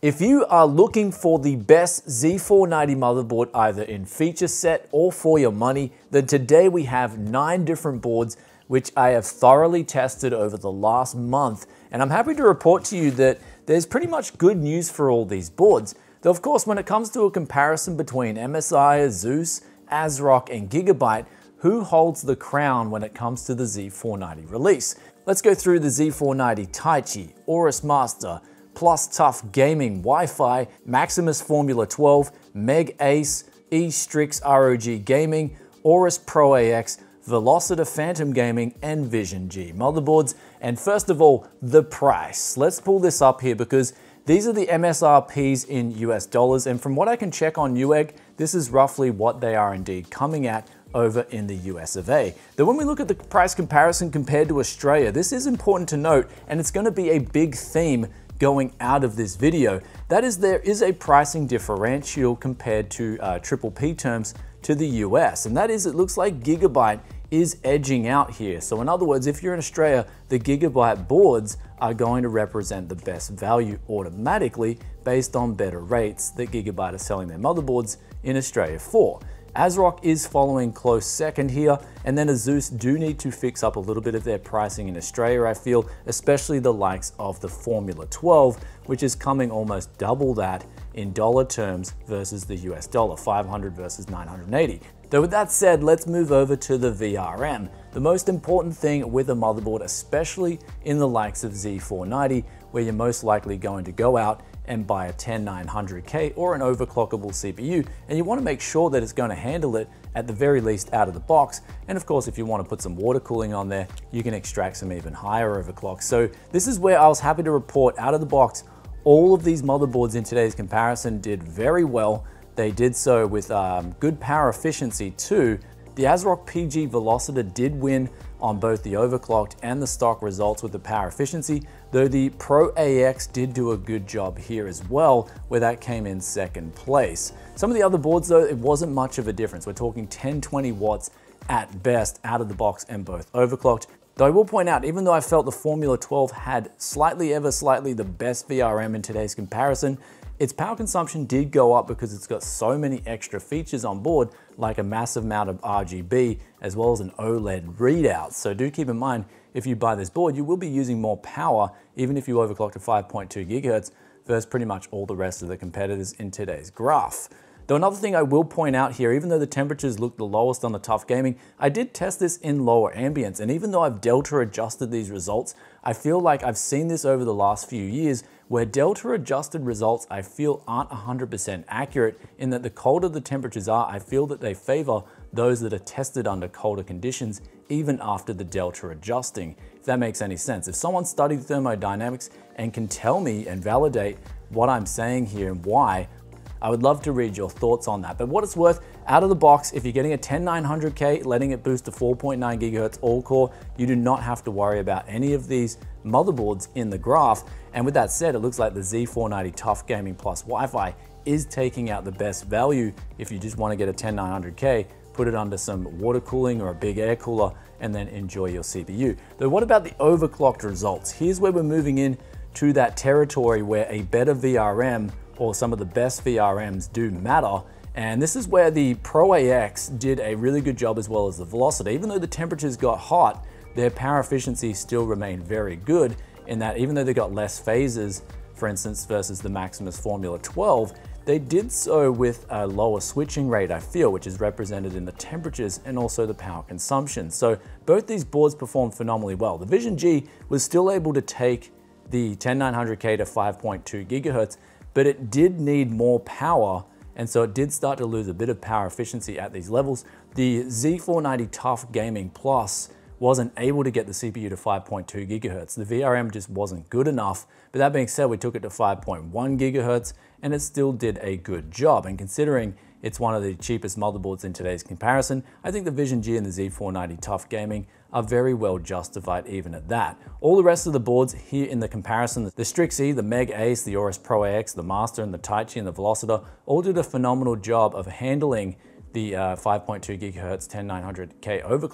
If you are looking for the best Z490 motherboard either in feature set or for your money, then today we have 9 different boards which I have thoroughly tested over the last month, and I'm happy to report to you that there's pretty much good news for all these boards. Though of course when it comes to a comparison between MSI, ASUS, ASRock and Gigabyte, who holds the crown when it comes to the Z490 release? Let's go through the Z490 Taichi, Aorus Master, Plus Tough Gaming, Wi-Fi, Maximus Formula XII, MEG ACE, Strix ROG Gaming, Aorus Pro AX, Velocita Phantom Gaming, and Vision G motherboards. And first of all, the price. Let's pull this up here because these are the MSRPs in US dollars, and from what I can check on Newegg, this is roughly what they are indeed coming at over in the US of A. Though when we look at the price comparison compared to Australia, this is important to note, and it's going to be a big theme going out of this video. That is, there is a pricing differential compared to triple P terms to the US, and that is, it looks like Gigabyte is edging out here. So in other words, if you're in Australia, the Gigabyte boards are going to represent the best value automatically based on better rates that Gigabyte are selling their motherboards in Australia for. ASRock is following close second here, and then ASUS do need to fix up a little bit of their pricing in Australia, I feel, especially the likes of the Formula XII, which is coming almost double that in dollar terms versus the US dollar, 500 versus 980. Though with that said, let's move over to the VRM. The most important thing with a motherboard, especially in the likes of Z490, where you're most likely going to go out and buy a 10900K or an overclockable CPU, and you want to make sure that it's going to handle it at the very least out of the box. And of course, if you want to put some water cooling on there, you can extract some even higher overclocks. So this is where I was happy to report out of the box, all of these motherboards in today's comparison did very well. They did so with good power efficiency too. The ASRock PG Velocita did win on both the overclocked and the stock results with the power efficiency, though the Pro AX did do a good job here as well, where that came in second place. Some of the other boards though, it wasn't much of a difference. We're talking 10-20 watts at best out of the box and both overclocked. Though I will point out, even though I felt the Formula 12 had ever slightly the best VRM in today's comparison, its power consumption did go up because it's got so many extra features on board, like a massive amount of RGB as well as an OLED readout. So do keep in mind, if you buy this board, you will be using more power, even if you overclock to 5.2 gigahertz versus pretty much all the rest of the competitors in today's graph. Though another thing I will point out here, even though the temperatures look the lowest on the Tough Gaming, I did test this in lower ambience, and even though I've delta adjusted these results, I feel like I've seen this over the last few years where delta adjusted results I feel aren't 100% accurate, in that the colder the temperatures are, I feel that they favor those that are tested under colder conditions even after the delta adjusting, if that makes any sense. If someone studied thermodynamics and can tell me and validate what I'm saying here and why, I would love to read your thoughts on that. But what it's worth, out of the box, if you're getting a 10900K, letting it boost to 4.9 gigahertz all-core, you do not have to worry about any of these motherboards in the graph. And with that said, it looks like the Z490 Tough Gaming Plus Wi-Fi is taking out the best value if you just want to get a 10900K, put it under some water cooling or a big air cooler, and then enjoy your CPU. Though what about the overclocked results? Here's where we're moving in to that territory where a better VRM or some of the best VRMs do matter. And this is where the Pro AX did a really good job, as well as the Velocita. Even though the temperatures got hot, their power efficiency still remained very good, in that even though they got less phases, for instance, versus the Maximus Formula 12, they did so with a lower switching rate, I feel, which is represented in the temperatures and also the power consumption. So both these boards performed phenomenally well. The Vision G was still able to take the 10900K to 5.2 gigahertz, but it did need more power, and so it did start to lose a bit of power efficiency at these levels. The Z490 Tough Gaming Plus wasn't able to get the CPU to 5.2 gigahertz. The VRM just wasn't good enough, but that being said, we took it to 5.1 gigahertz, and it still did a good job. And considering it's one of the cheapest motherboards in today's comparison, I think the Vision G and the Z490 Tough Gaming are very well justified even at that. All the rest of the boards here in the comparison, the Strix E, the MEG ACE, the Aorus Pro AX, the Master, and the Taichi, and the Velocita, all did a phenomenal job of handling the 5.2 gigahertz 10900K overclock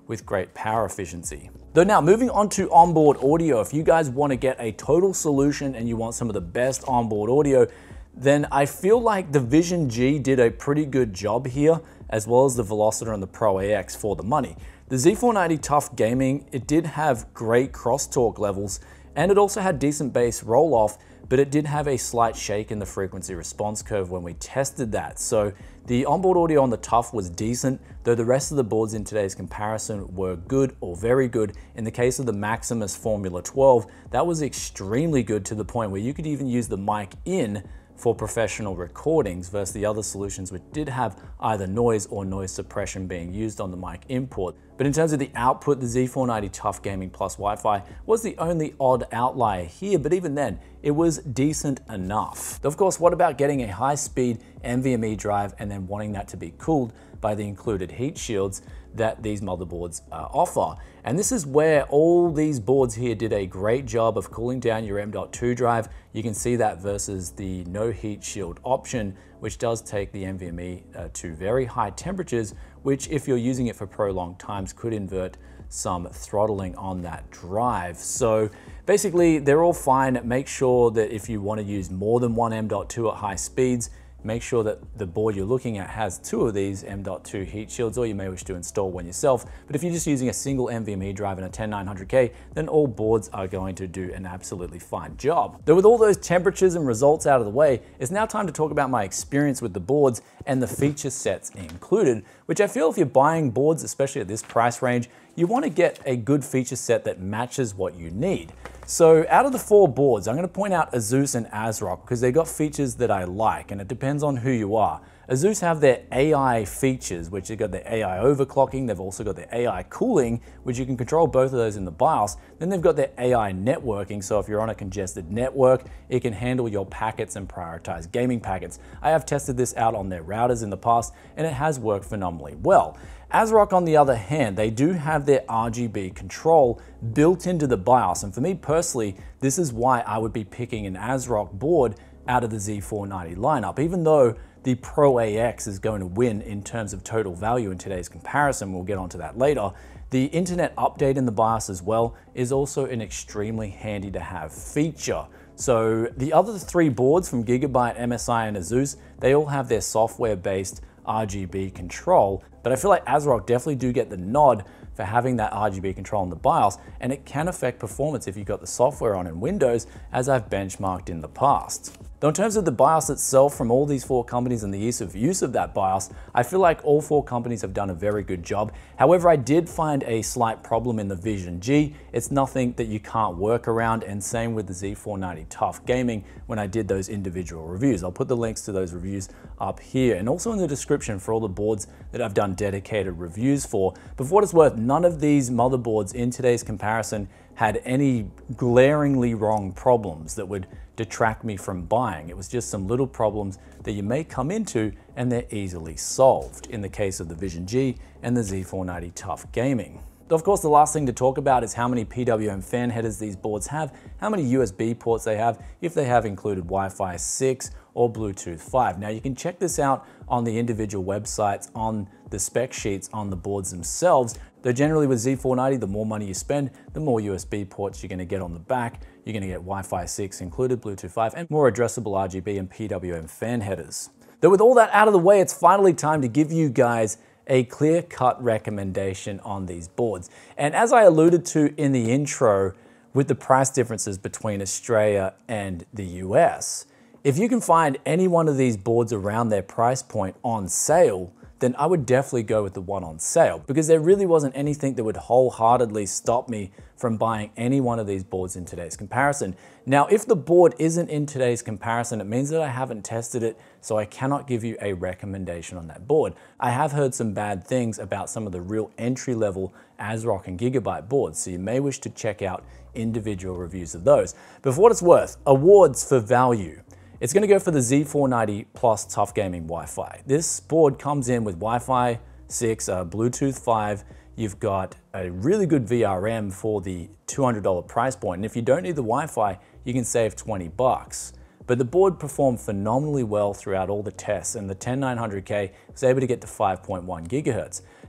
with great power efficiency. Though now moving on to onboard audio, if you guys want to get a total solution and you want some of the best onboard audio, then I feel like the Vision G did a pretty good job here, as well as the Velocita and the Pro AX for the money. The Z490 Tough Gaming, it did have great crosstalk levels, and it also had decent bass roll-off, but it did have a slight shake in the frequency response curve when we tested that. So the onboard audio on the Tough was decent, though the rest of the boards in today's comparison were good or very good. In the case of the Maximus Formula XII, that was extremely good to the point where you could even use the mic in for professional recordings versus the other solutions which did have either noise or noise suppression being used on the mic input. But in terms of the output, the Z490 Tough Gaming plus Wi-Fi was the only odd outlier here, but even then, it was decent enough. Of course, what about getting a high-speed NVMe drive and then wanting that to be cooled by the included heat shields that these motherboards offer? And this is where all these boards here did a great job of cooling down your M.2 drive. You can see that versus the no heat shield option, which does take the NVMe to very high temperatures, which if you're using it for prolonged times could invert some throttling on that drive. So basically they're all fine. Make sure that if you want to use more than one M.2 at high speeds, make sure that the board you're looking at has 2 of these M.2 heat shields, or you may wish to install one yourself. But if you're just using a single NVMe drive and a 10900K, then all boards are going to do an absolutely fine job. Though with all those temperatures and results out of the way, it's now time to talk about my experience with the boards and the feature sets included, which I feel if you're buying boards, especially at this price range, you want to get a good feature set that matches what you need. So out of the 4 boards, I'm going to point out ASUS and ASRock because they got features that I like, and it depends on who you are. ASUS have their AI features, which they've got the AI overclocking. They've also got the AI cooling, which you can control both of those in the BIOS. Then they've got their AI networking. So if you're on a congested network, it can handle your packets and prioritize gaming packets. I have tested this out on their routers in the past, and it has worked phenomenally well. ASRock, on the other hand, they do have their RGB control built into the BIOS. And for me personally, this is why I would be picking an ASRock board out of the Z490 lineup. Even though the Pro AX is going to win in terms of total value in today's comparison, we'll get onto that later, the internet update in the BIOS as well is also an extremely handy to have feature. So the other 3 boards from Gigabyte, MSI, and ASUS, they all have their software-based RGB control, but I feel like ASRock definitely do get the nod for having that RGB control in the BIOS, and it can affect performance if you've got the software on in Windows, as I've benchmarked in the past. Though in terms of the BIOS itself from all these 4 companies and the ease of use of that BIOS, I feel like all 4 companies have done a very good job. However, I did find a slight problem in the Vision G. It's nothing that you can't work around, and same with the Z490 Tough Gaming when I did those individual reviews. I'll put the links to those reviews up here and also in the description for all the boards that I've done dedicated reviews for. But for what it's worth, none of these motherboards in today's comparison had any glaringly wrong problems that would detract me from buying. It was just some little problems that you may come into, and they're easily solved in the case of the Vision G and the Z490 Tough Gaming. Of course, the last thing to talk about is how many PWM fan headers these boards have, how many USB ports they have, if they have included Wi-Fi 6 or Bluetooth 5. Now you can check this out on the individual websites on the spec sheets on the boards themselves. Though generally with Z490, the more money you spend, the more USB ports you're going to get on the back. You're going to get Wi-Fi 6 included, Bluetooth 5, and more addressable RGB and PWM fan headers. Though with all that out of the way, it's finally time to give you guys a clear-cut recommendation on these boards. And as I alluded to in the intro, with the price differences between Australia and the US, if you can find any one of these boards around their price point on sale, then I would definitely go with the one on sale, because there really wasn't anything that would wholeheartedly stop me from buying any one of these boards in today's comparison. Now, if the board isn't in today's comparison, it means that I haven't tested it, so I cannot give you a recommendation on that board. I have heard some bad things about some of the real entry-level ASRock and Gigabyte boards, so you may wish to check out individual reviews of those. But for what it's worth, awards for value. It's going to go for the Z490 Plus Tough Gaming Wi-Fi. This board comes in with Wi-Fi 6, Bluetooth 5. You've got a really good VRM for the $200 price point. And if you don't need the Wi-Fi, you can save 20 bucks. But the board performed phenomenally well throughout all the tests, and the 10900K was able to get to 5.1 gigahertz.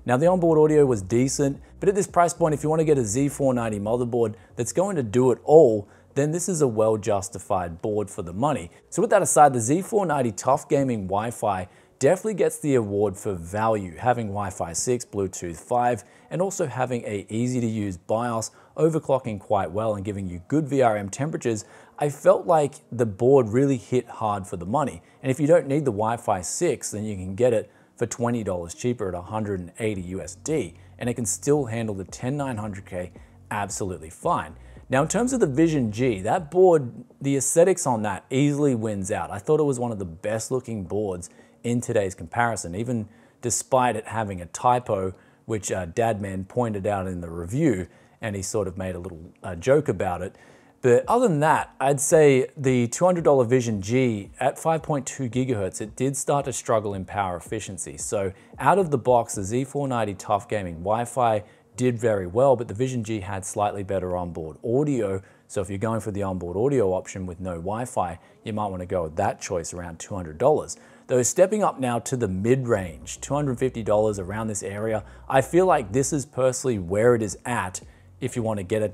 Now the onboard audio was decent, but at this price point, if you want to get a Z490 motherboard that's going to do it all, then this is a well-justified board for the money. So with that aside, the Z490 Tough Gaming Wi-Fi definitely gets the award for value, having Wi-Fi 6, Bluetooth 5, and also having a easy-to-use BIOS, overclocking quite well and giving you good VRM temperatures. I felt like the board really hit hard for the money. And if you don't need the Wi-Fi 6, then you can get it for $20 cheaper at 180 USD, and it can still handle the 10900K absolutely fine. Now, in terms of the Vision G, that board, the aesthetics on that easily wins out. I thought it was one of the best looking boards in today's comparison, even despite it having a typo, which Dadman pointed out in the review, and he sort of made a little joke about it. But other than that, I'd say the $200 Vision G at 5.2 gigahertz, it did start to struggle in power efficiency. So out of the box, the Z490 Tough Gaming Wi-Fi did very well, but the Vision G had slightly better onboard audio. So if you're going for the onboard audio option with no Wi-Fi, you might want to go with that choice around $200. Though stepping up now to the mid-range, $250 around this area, I feel like this is personally where it is at if you want to get a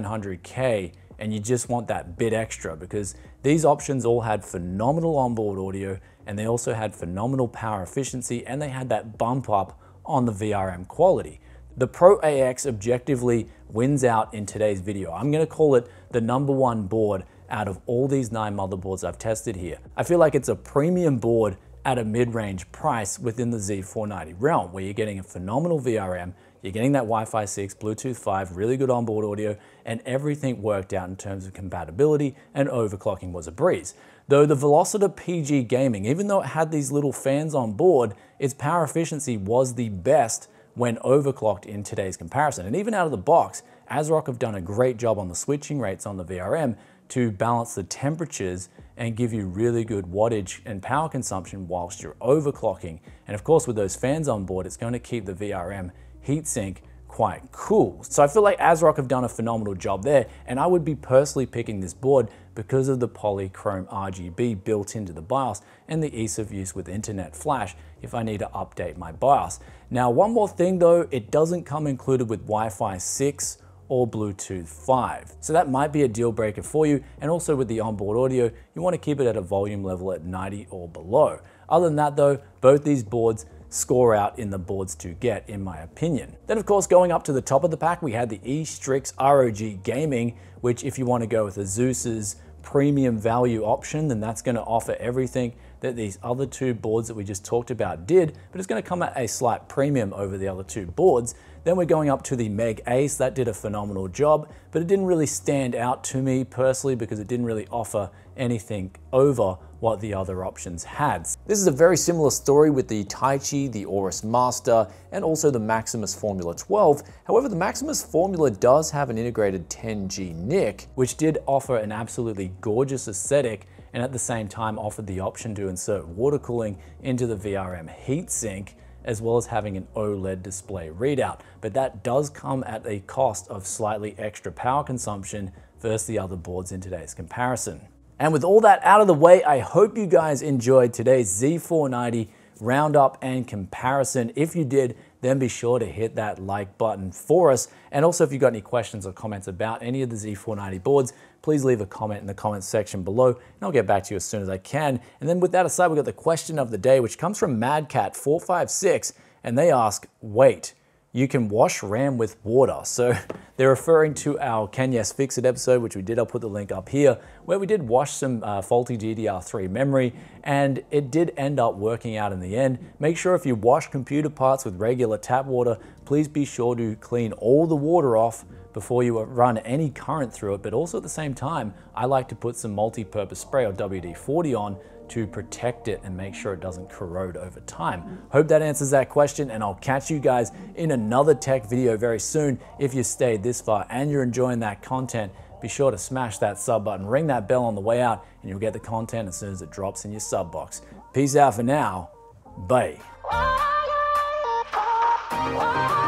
10900K and you just want that bit extra, because these options all had phenomenal onboard audio and they also had phenomenal power efficiency, and they had that bump up on the VRM quality. The Pro AX objectively wins out in today's video. I'm going to call it the #1 board out of all these 9 motherboards I've tested here. I feel like it's a premium board at a mid-range price within the Z490 realm, where you're getting a phenomenal VRM, you're getting that Wi-Fi 6, Bluetooth 5, really good onboard audio, and everything worked out in terms of compatibility, and overclocking was a breeze. Though the Velocita PG Gaming, even though it had these little fans on board, its power efficiency was the best when overclocked in today's comparison. And even out of the box, ASRock have done a great job on the switching rates on the VRM to balance the temperatures and give you really good wattage and power consumption whilst you're overclocking. And of course, with those fans on board, it's going to keep the VRM heatsink quite cool. So I feel like ASRock have done a phenomenal job there, and I would be personally picking this board because of the polychrome RGB built into the BIOS and the ease of use with internet flash if I need to update my BIOS. Now, one more thing though, it doesn't come included with Wi-Fi 6 or Bluetooth 5. So that might be a deal breaker for you. And also with the onboard audio, you want to keep it at a volume level at 90 or below. Other than that though, both these boards score out in the boards to get, in my opinion. Then of course, going up to the top of the pack, we had the Strix ROG Gaming, which if you want to go with ASUS's premium value option, then that's going to offer everything that these other 2 boards that we just talked about did, but it's going to come at a slight premium over the other 2 boards. Then we're going up to the MEG ACE. That did a phenomenal job, but it didn't really stand out to me personally because it didn't really offer anything over what the other options had. This is a very similar story with the Taichi, the Aorus Master, and also the Maximus Formula XII. However, the Maximus Formula does have an integrated 10G NIC, which did offer an absolutely gorgeous aesthetic, and at the same time offered the option to insert water cooling into the VRM heatsink, as well as having an OLED display readout. But that does come at a cost of slightly extra power consumption versus the other boards in today's comparison. And with all that out of the way, I hope you guys enjoyed today's Z490 roundup and comparison. If you did, then be sure to hit that like button for us. And also, if you've got any questions or comments about any of the Z490 boards, please leave a comment in the comments section below, and I'll get back to you as soon as I can. And then with that aside, we've got the question of the day, which comes from MadCat456, and they ask, wait, you can wash RAM with water? So they're referring to our Can Yes Fix It episode, which we did. I'll put the link up here, where we did wash some faulty DDR3 memory, and it did end up working out in the end. Make sure if you wash computer parts with regular tap water, please be sure to clean all the water off before you run any current through it. But also at the same time, I like to put some multi-purpose spray or WD-40 on to protect it and make sure it doesn't corrode over time. Hope that answers that question, and I'll catch you guys in another tech video very soon. If you stayed this far and you're enjoying that content, be sure to smash that sub button, ring that bell on the way out, and you'll get the content as soon as it drops in your sub box. Peace out for now. Bye.